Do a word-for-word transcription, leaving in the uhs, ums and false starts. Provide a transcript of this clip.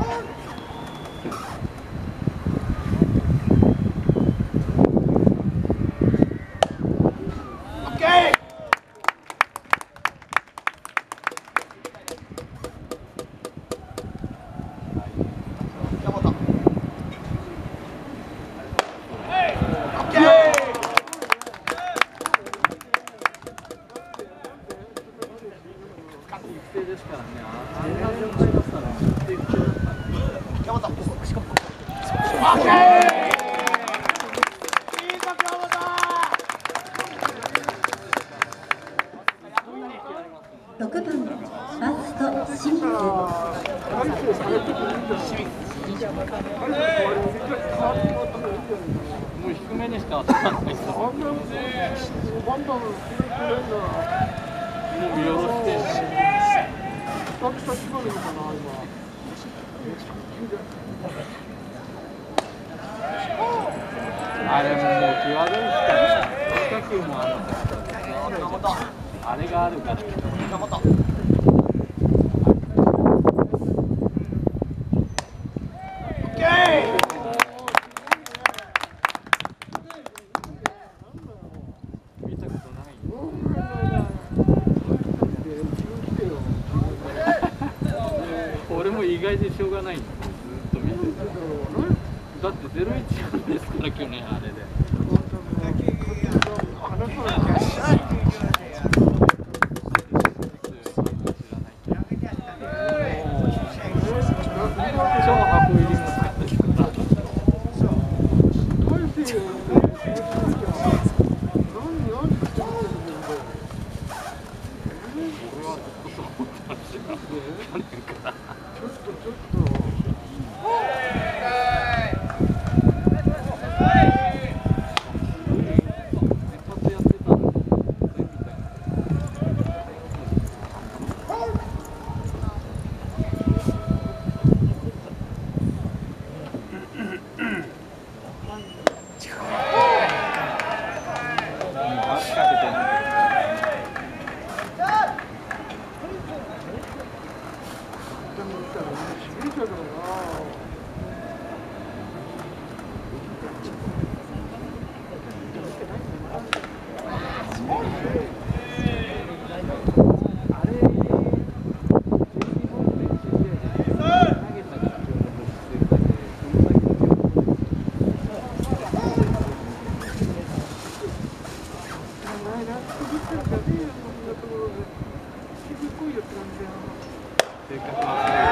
ろくばんファースト清水。 もう低めにしか当たらないです。もう見下ろして。あれももう際どいしか変化球もあるんですけど、あれがあるから。見たことない。俺も意外でしょうがないんだ。ずっと見てる。だってゼロイチなんですから去年あれで。超箱入りも使ったしから。俺はずっとそう思ってましたよ。去年から。性格は